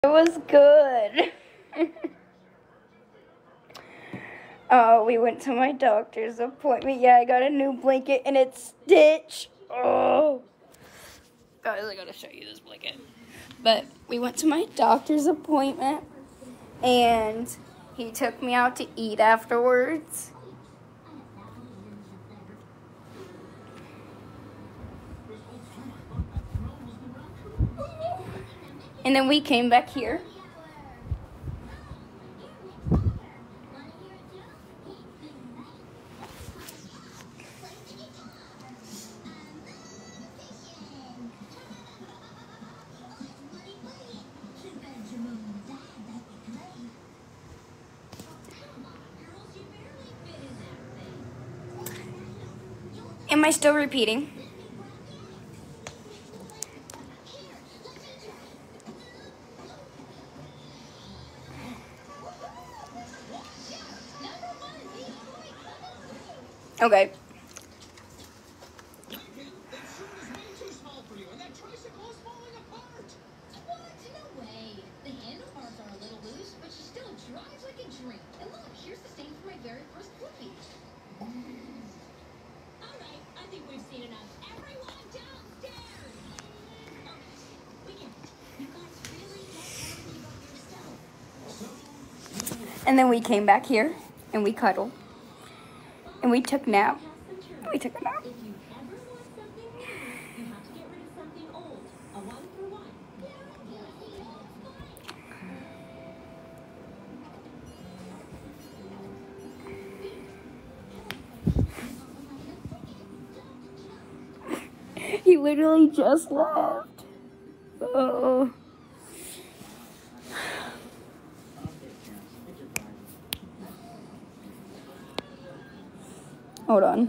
It was good. We went to my doctor's appointment. Yeah, I got a new blanket and it's Stitch. Oh. Guys, I gotta show you this blanket. But we went to my doctor's appointment and he took me out to eat afterwards. And then we came back here. Am I still repeating? Okay. And then we came back here and we cuddled and we took a nap. We took a nap. He literally just left. Oh. Hold on.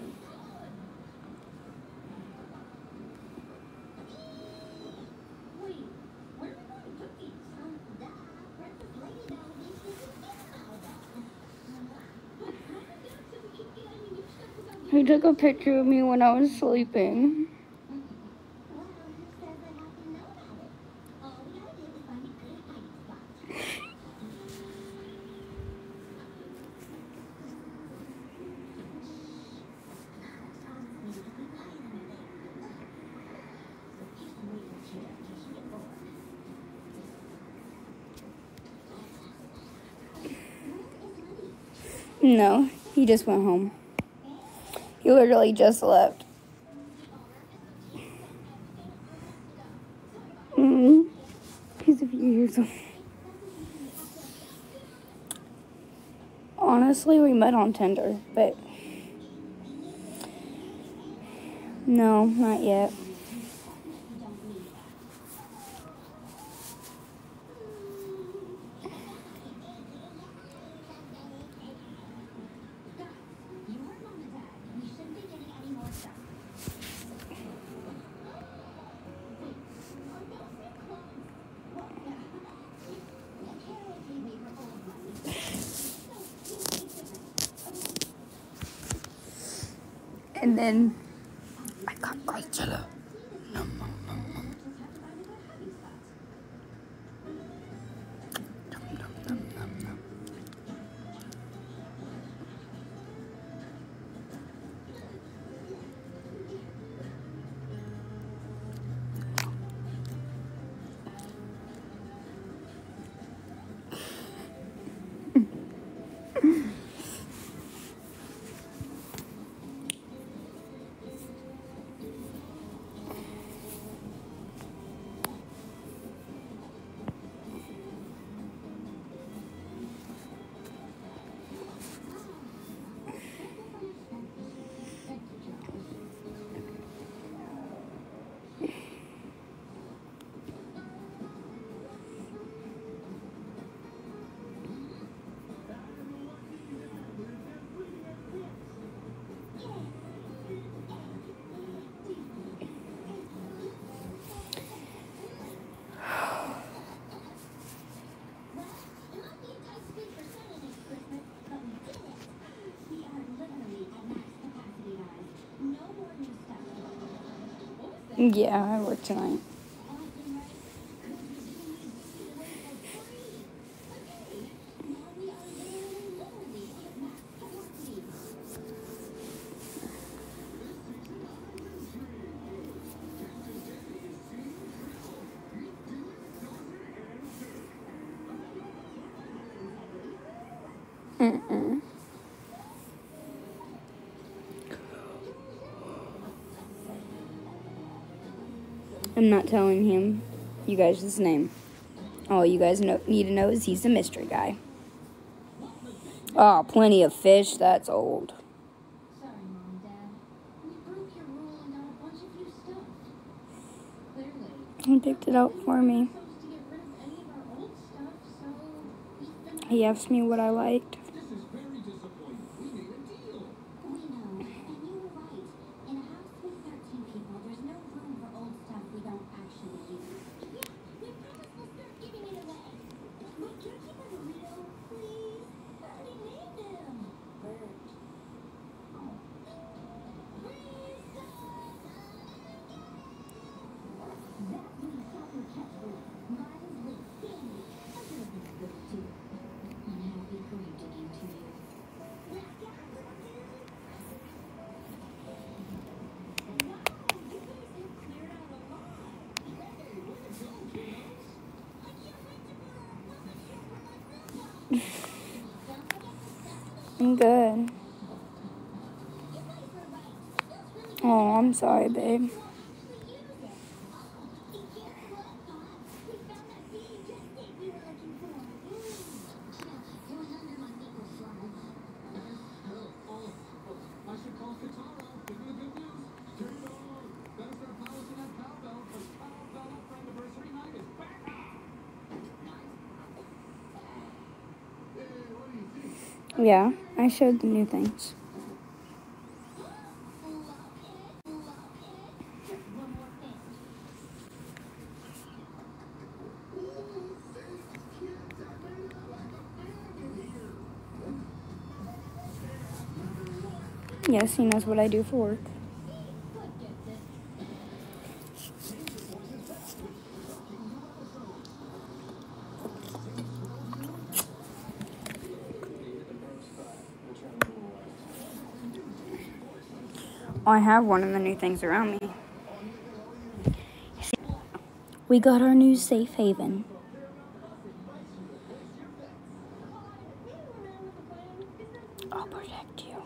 He took a picture of me when I was sleeping. No, he just went home. He literally just left. He's a few years old. Honestly, we met on Tinder, but no, not yet. And then I got Godzilla. Nom, nom, nom, nom. Nom, nom, nom, nom, nom. Yeah, I work tonight. Mm-mm. I'm not telling him you guys his name. All you guys need to know is he's the mystery guy. Oh, plenty of fish. That's old. Sorry, Mom and Dad. We broke your rule and got a bunch of new stuff. Clearly. He picked it out for me. Supposed to get rid of any of our old stuff, so we've been. He asked me what I liked. This is very disappointing. We made a deal. We know, and you were right. In a house with 13 people, there's no room for old stuff we don't actually use. Yeah, we promise we'll start giving it away. Wait, can I keep my burrito, please? I already named him. Bert. I'm good. Oh, I'm sorry, babe. I should call Katara. Give me the good news. Turn it on. Better start polishing that cowbell, because Cowbell for anniversary night is back on. Hey, what do you think? Yeah, I showed the new things. Yes, he knows what I do for work. I have one of the new things around me. We got our new safe haven. I'll protect you.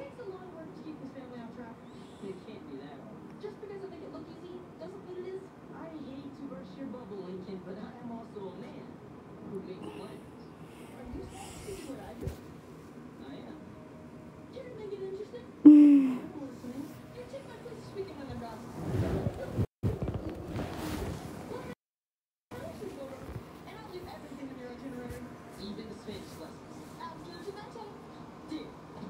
Just because I make it look easy doesn't mean it is. I hate to burst your bubble, Lincoln, but I am also a man who makes plans. Are you saying what I do? I am. Can you make it interesting? I'm listening. You take my place speaking when I'm done. And I'll leave everything in your itinerary, even the Spanish lessons. After Jamaica. Deal.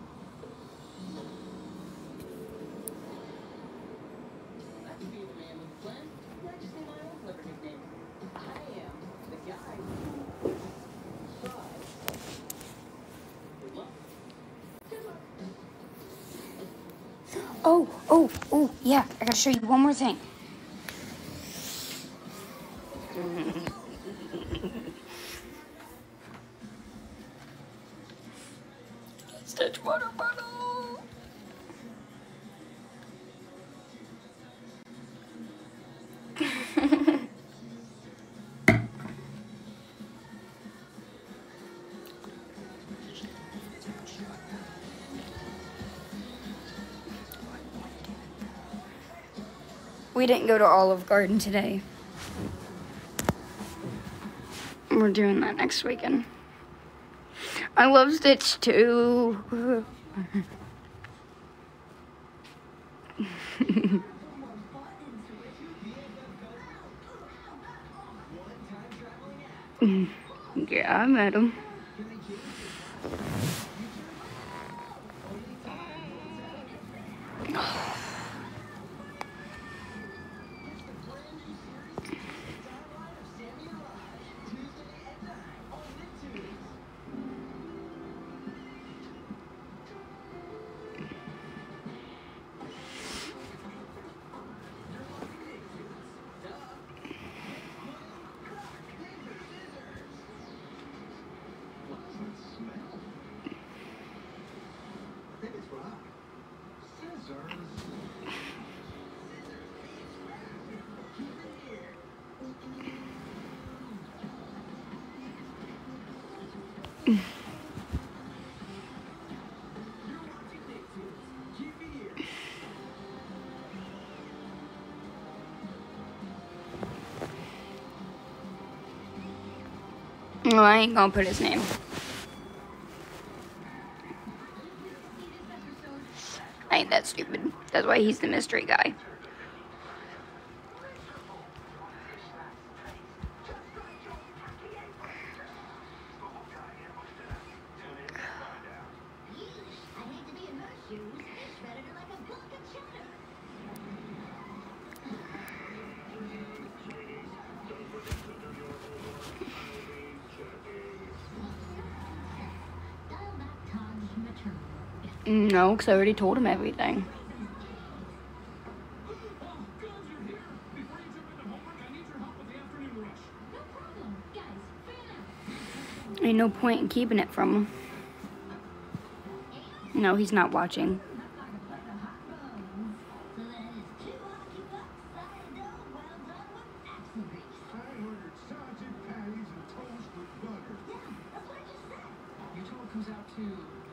I could be the man with a plan. I just need my own clever nickname. I am the guy who tries. Good luck. Good luck. Oh, yeah. I gotta show you one more thing. Stitch water bottle. We didn't go to Olive Garden today. We're doing that next weekend. I love Stitch too. Yeah, I met him. No, I ain't gonna put his name. I ain't that stupid. That's why he's the mystery guy. I hate to be in her shoes. It's better to like a block of cheddar. Dial back Taj maternal. No, because I already told him everything. No problem. Guys, fan out. Ain't no point in keeping it from him. No, he's not watching. So that is 2 hockey pucks, sourdough, well done with axle grease. I ordered sausage patties and toast with butter. Yeah, that's what I just said. Your total comes out to